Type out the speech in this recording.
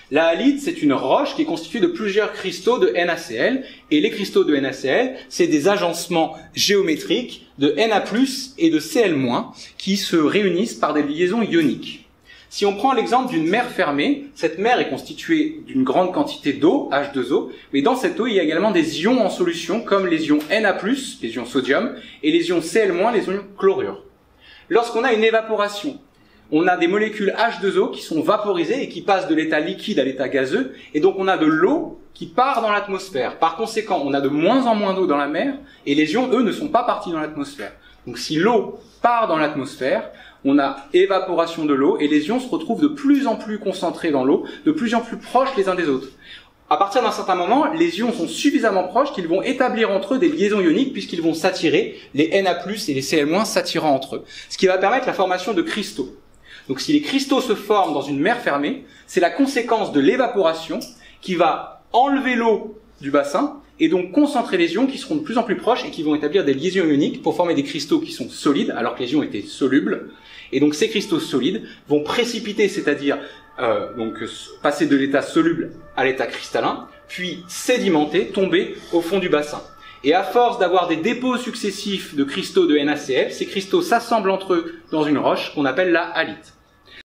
La halite, c'est une roche qui est constituée de plusieurs cristaux de NaCl, et les cristaux de NaCl, c'est des agencements géométriques de Na+, et de Cl-, qui se réunissent par des liaisons ioniques. Si on prend l'exemple d'une mer fermée, cette mer est constituée d'une grande quantité d'eau, H2O, mais dans cette eau, il y a également des ions en solution, comme les ions Na+, les ions sodium, et les ions Cl-, les ions chlorure. Lorsqu'on a une évaporation, on a des molécules H2O qui sont vaporisées et qui passent de l'état liquide à l'état gazeux, et donc on a de l'eau qui part dans l'atmosphère. Par conséquent, on a de moins en moins d'eau dans la mer, et les ions, eux, ne sont pas partis dans l'atmosphère. Donc si l'eau part dans l'atmosphère, on a évaporation de l'eau, et les ions se retrouvent de plus en plus concentrés dans l'eau, de plus en plus proches les uns des autres. À partir d'un certain moment, les ions sont suffisamment proches qu'ils vont établir entre eux des liaisons ioniques, puisqu'ils vont s'attirer, les Na+, et les Cl- s'attirant entre eux, ce qui va permettre la formation de cristaux. Donc si les cristaux se forment dans une mer fermée, c'est la conséquence de l'évaporation qui va enlever l'eau du bassin et donc concentrer les ions qui seront de plus en plus proches et qui vont établir des liaisons ioniques pour former des cristaux qui sont solides alors que les ions étaient solubles. Et donc ces cristaux solides vont précipiter, c'est-à-dire passer de l'état soluble à l'état cristallin, puis sédimenter, tomber au fond du bassin. Et à force d'avoir des dépôts successifs de cristaux de NaCl, ces cristaux s'assemblent entre eux dans une roche qu'on appelle la halite.